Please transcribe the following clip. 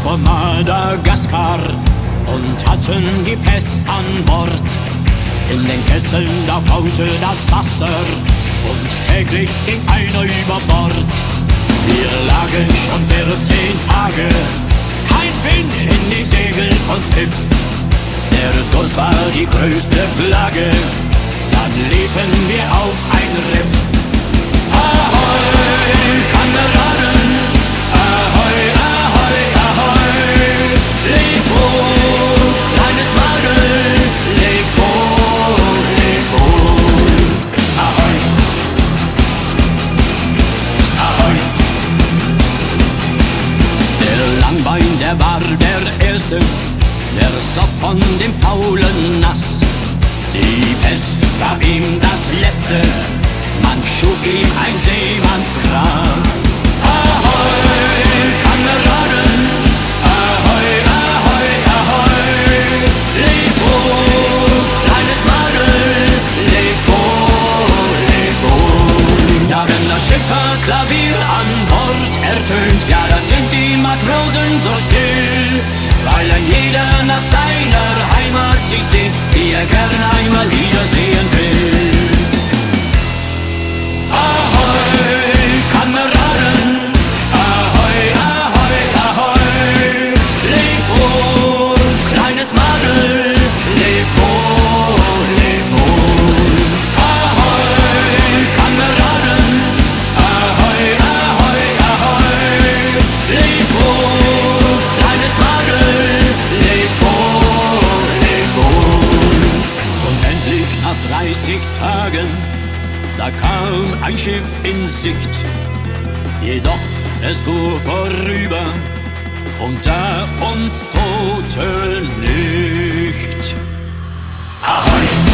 von Madagaskar und hatten die Pest an Bord. In den Kesseln da faulte das Wasser und täglich ging einer über Bord. Wir lagen schon 14 Tage, kein Wind in die Segel uns pfiff. Der Durst war die größte Plage, dann liefen wir auf ein Riff. Ahoi, Kameraden, ahoi, ahoi, ahoi. Leg wohl, kleines Madel, leg wohl, leg wohl. Ahoi, ahoi. Der Langbein, der war der Erste, der soff von dem faulen Nass. Die Pest gab ihm das Letzte, man schuf ihm ein Seemannsgrab. Ahoi, Kameraden, ahoi, ahoi, ahoi. Leb wohl, kleines Madel, leb wohl, leb wohl. Ja, wenn das Schifferklavier an Bord ertönt, ja, dann sind die Matrosen so still, weil ein jeder nach seiner Heimat sich sehnt, die er gern einmal wiedersehen will. Ahoi, Kameraden, ahoi, ahoi, ahoi. Leb wohl, kleines Madel, leb wohl, leb wohl. Ahoi, Kameraden, ahoi, ahoi, ahoi. Leb wohl, kleines Madel, leb wohl, leb wohl. Und endlich nach 30 Tagen, da kam ein Schiff in Sicht, jedoch es fuhr vorüber und sah uns Tote nicht. Ahoi!